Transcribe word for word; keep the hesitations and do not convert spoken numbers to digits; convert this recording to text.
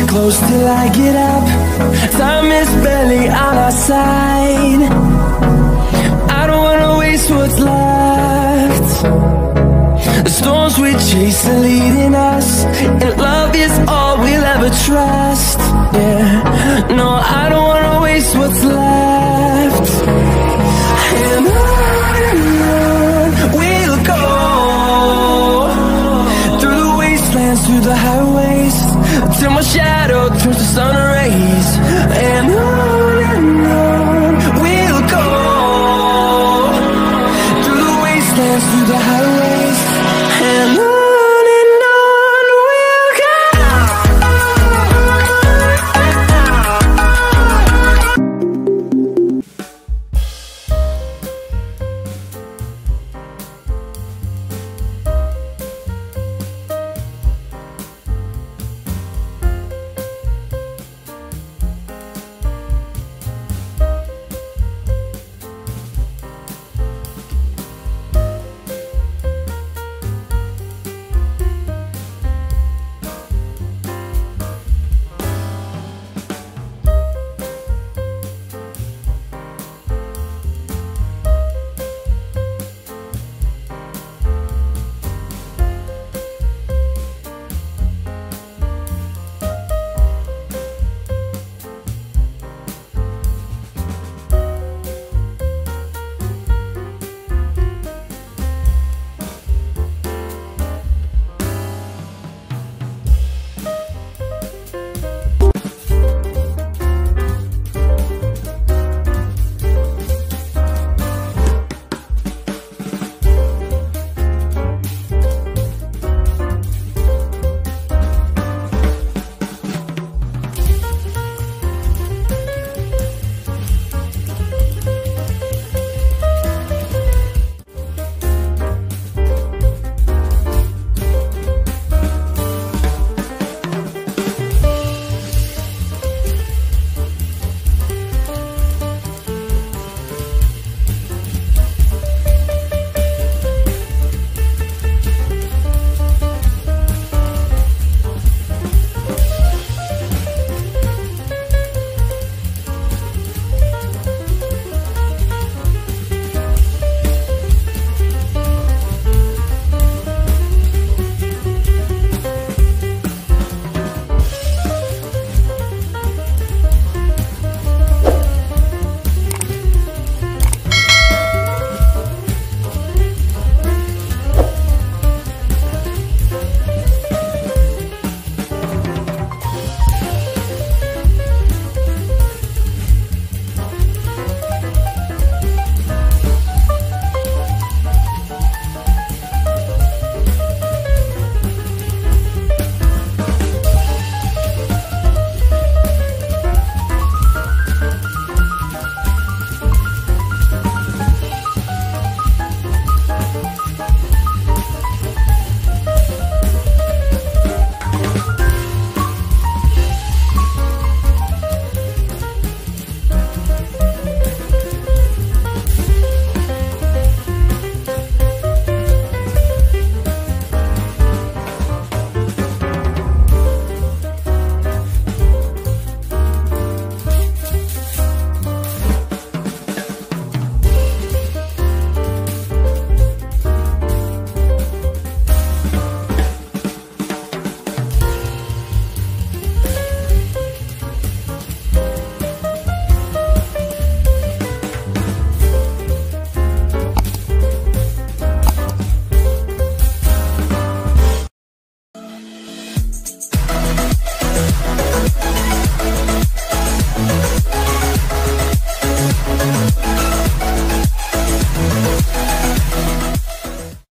close till I get up. Time is barely on our side. I don't wanna waste what's left. The storms we chase are leading us, and love is all we'll ever trust. Yeah, no, I don't wanna waste what's left. And on we'll go, through the wastelands, through the highways, till my shadow turns to sun rays. And on